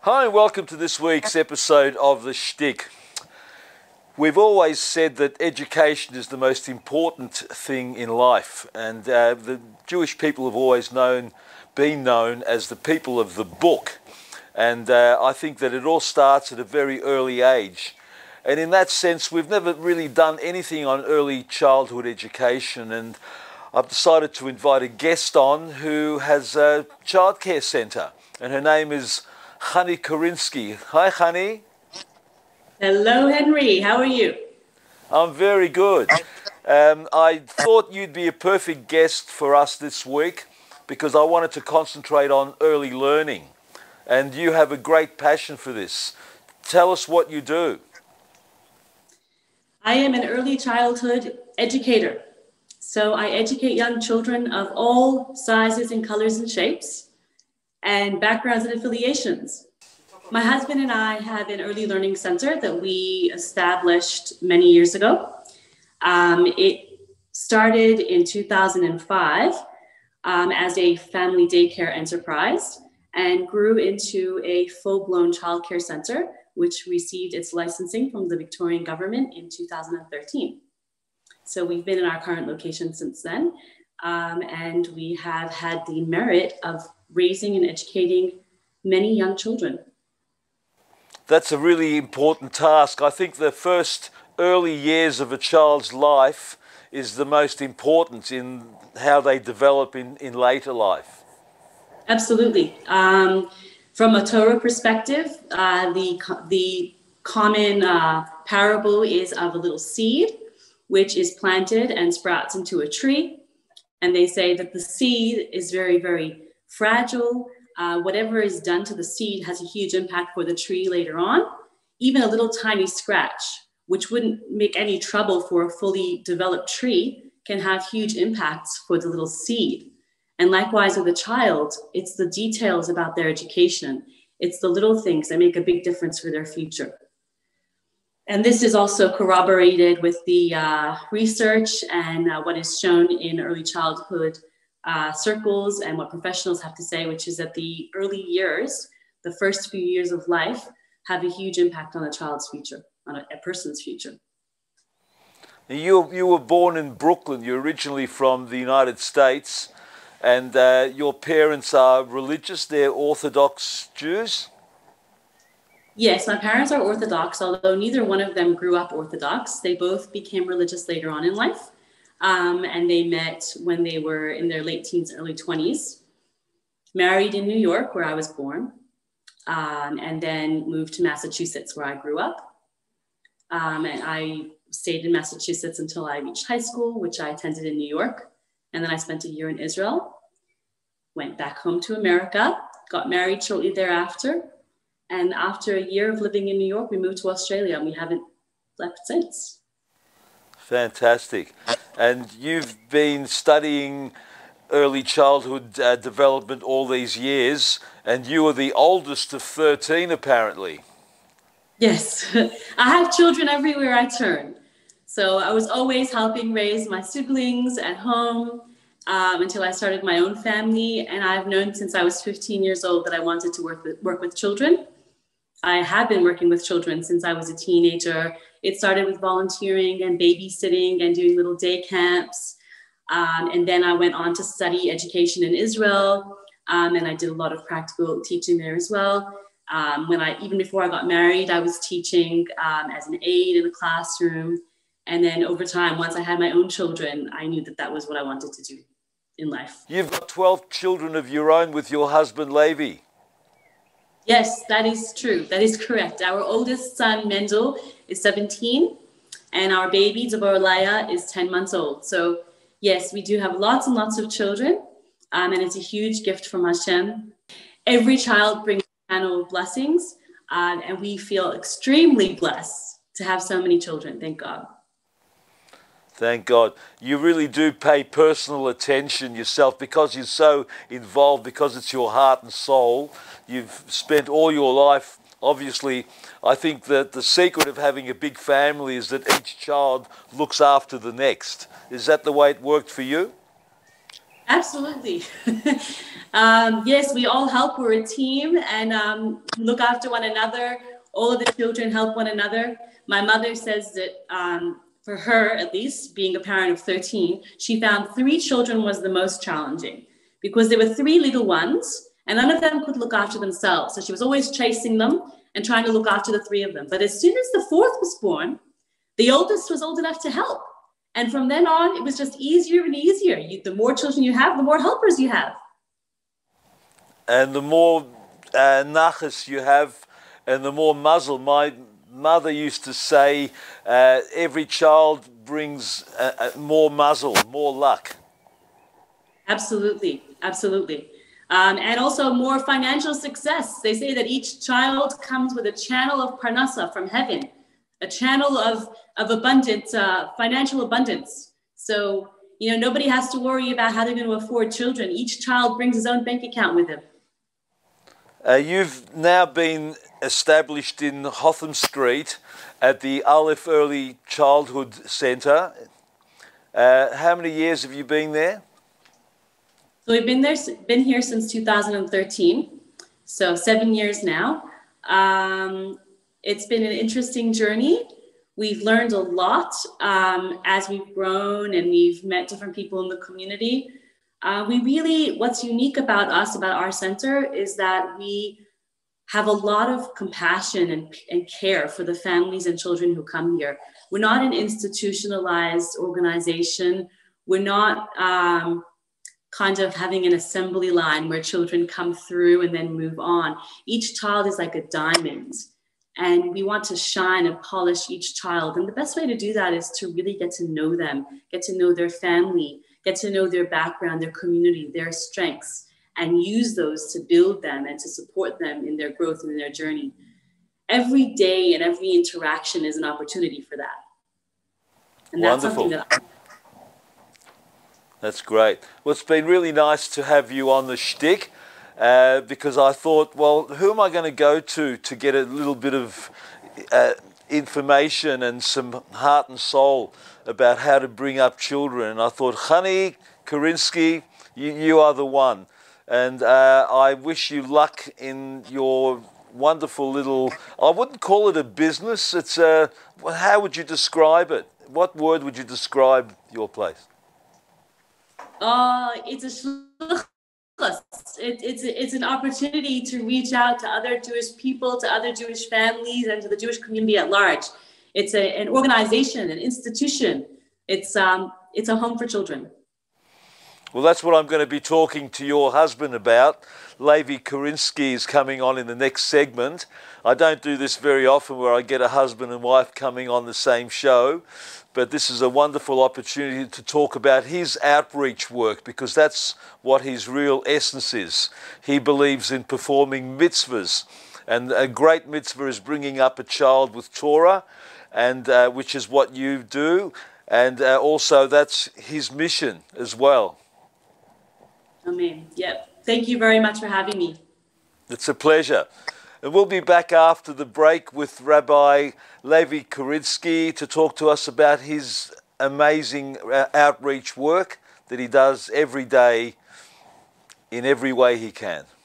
Hi and welcome to this week's episode of The Shtick. We've always said that education is the most important thing in life, and the Jewish people have always been known as the people of the book. And I think that it all starts at a very early age. And in that sense, we've never really done anything on early childhood education, and I've decided to invite a guest on who has a childcare centre, and her name is Channie Kurinsky. Hi, Channie. Hello, Henry. How are you? I'm very good. I thought you'd be a perfect guest for us this week because I wanted to concentrate on early learning. And you have a great passion for this. Tell us what you do. I am an early childhood educator. So I educate young children of all sizes and colors and shapes, and backgrounds and affiliations. My husband and I have an early learning center that we established many years ago. It started in 2005 as a family daycare enterprise and grew into a full-blown childcare center, which received its licensing from the Victorian government in 2013. So we've been in our current location since then, and we have had the merit of raising and educating many young children. That's a really important task. I think the first early years of a child's life is the most important in how they develop in later life. Absolutely. From a Torah perspective, the common parable is of a little seed, which is planted and sprouts into a tree. And they say that the seed is very, very fragile. Whatever is done to the seed has a huge impact for the tree later on. Even a little tiny scratch, which wouldn't make any trouble for a fully developed tree, can have huge impacts for the little seed. And likewise with a child, it's the details about their education. It's the little things that make a big difference for their future. And this is also corroborated with the research and what is shown in early childhood circles and what professionals have to say, which is that the early years, the first few years of life, have a huge impact on a child's future, on a person's future. You were born in Brooklyn. You're originally from the United States, and your parents are religious. They're Orthodox Jews? Yes, my parents are Orthodox, although neither one of them grew up Orthodox. They both became religious later on in life. And they met when they were in their late teens, early 20s, married in New York, where I was born, and then moved to Massachusetts, where I grew up. And I stayed in Massachusetts until I reached high school, which I attended in New York. And then I spent a year in Israel, went back home to America, got married shortly thereafter. And after a year of living in New York, we moved to Australia, and we haven't left since. Fantastic. And you've been studying early childhood development all these years, and you are the oldest of 13, apparently. Yes, I have children everywhere I turn. So I was always helping raise my siblings at home until I started my own family. And I've known since I was 15 years old that I wanted to work with children. I have been working with children since I was a teenager. It started with volunteering and babysitting and doing little day camps. And then I went on to study education in Israel. And I did a lot of practical teaching there as well. Even before I got married, I was teaching as an aide in a classroom. And then over time, once I had my own children, I knew that that was what I wanted to do in life. You've got 12 children of your own with your husband, Levi. Yes, that is true. That is correct. Our oldest son, Mendel, is 17, and our baby, Deborah is 10 months old. So yes, we do have lots and lots of children, and it's a huge gift from Hashem. Every child brings a panel of blessings, and we feel extremely blessed to have so many children. Thank God. Thank God. You really do pay personal attention yourself because you're so involved, because it's your heart and soul. You've spent all your life, obviously. I think that the secret of having a big family is that each child looks after the next. Is that the way it worked for you? Absolutely. Yes, we all help. We're a team and look after one another. All of the children help one another. My mother says that for her, at least, being a parent of 13, she found 3 children was the most challenging because there were 3 little ones and none of them could look after themselves. So she was always chasing them and trying to look after the 3 of them. But as soon as the 4th was born, the oldest was old enough to help. And from then on, it was just easier and easier. The more children you have, the more helpers you have. And the more nachas you have, and the more muzzle. My mother used to say, every child brings more muzzle, more luck. Absolutely, absolutely. And also more financial success. They say that each child comes with a channel of parnasa from heaven, a channel of abundance, financial abundance. So, nobody has to worry about how they're going to afford children. Each child brings his own bank account with him. You've now been established in Hotham Street at the Alef Early Childhood Centre. How many years have you been there? So we've been here since 2013, so 7 years now. It's been an interesting journey. We've learned a lot as we've grown and we've met different people in the community. What's unique about us, about our center, is that we have a lot of compassion and care for the families and children who come here. We're not an institutionalized organization. We're not kind of having an assembly line where children come through and then move on. Each child is like a diamond, and we want to shine and polish each child. And the best way to do that is to really get to know them, get to know their family, get to know their background, their community, their strengths, and use those to build them and to support them in their growth and in their journey. Every day and every interaction is an opportunity for that. And that's Wonderful. something That's great. Well, it's been really nice to have you on the Shtick because I thought, well, who am I going to go to get a little bit of information and some heart and soul about how to bring up children? And I thought, Channie Kurinsky, you are the one. And I wish you luck in your wonderful little, I wouldn't call it a business. It's a, how would you describe it? What word would you describe your place? It's a shlichus. It's an opportunity to reach out to other Jewish people, to other Jewish families, and to the Jewish community at large. It's an organization, an institution. It's a home for children. Well, that's what I'm going to be talking to your husband about. Levi Kurinsky is coming on in the next segment. I don't do this very often where I get a husband and wife coming on the same show, but this is a wonderful opportunity to talk about his outreach work because that's what his real essence is. He believes in performing mitzvahs, and a great mitzvah is bringing up a child with Torah, and which is what you do, and also that's his mission as well. Amen. Yep. Thank you very much for having me. It's a pleasure. And we'll be back after the break with Rabbi Levi Kurinsky to talk to us about his amazing outreach work that he does every day in every way he can.